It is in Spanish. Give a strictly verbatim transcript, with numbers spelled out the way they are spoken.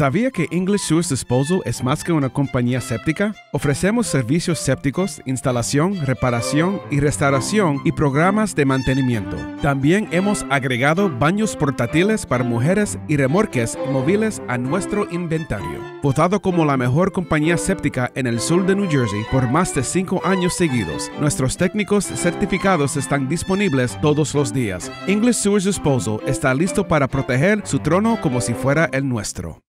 ¿Sabía que English Sewage Disposal es más que una compañía séptica? Ofrecemos servicios sépticos, instalación, reparación y restauración y programas de mantenimiento. También hemos agregado baños portátiles para mujeres y remolques móviles a nuestro inventario. Votado como la mejor compañía séptica en el sur de New Jersey por más de cinco años seguidos, nuestros técnicos certificados están disponibles todos los días. English Sewage Disposal está listo para proteger su trono como si fuera el nuestro.